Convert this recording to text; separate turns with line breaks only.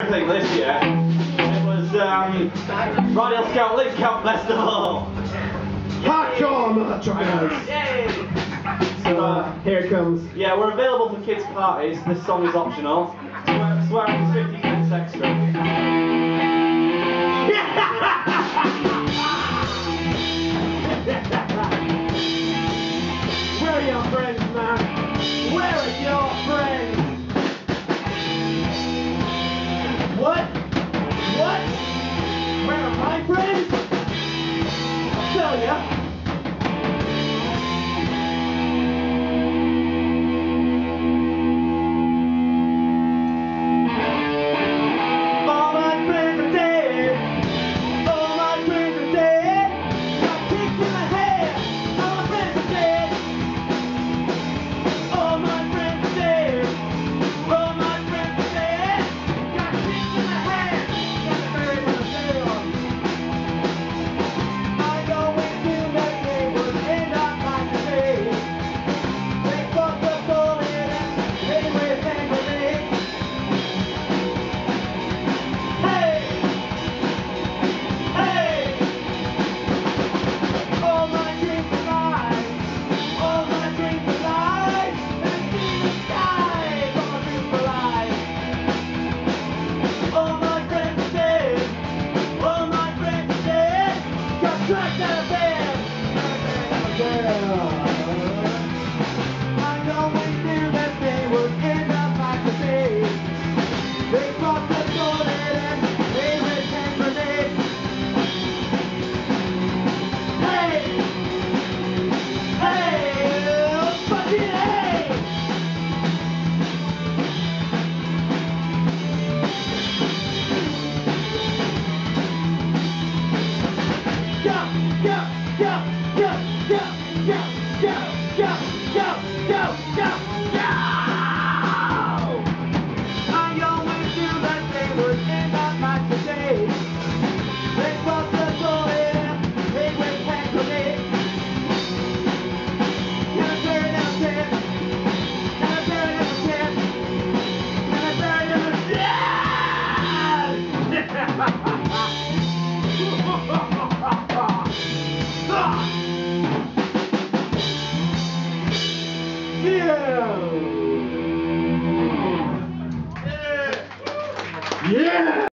thing this year, it was Radial Scout League Cup Festival.
Hardcore mother truckers!
Yay!
So here it comes.
Yeah, we're available for kids' parties. This song is optional. Swearing is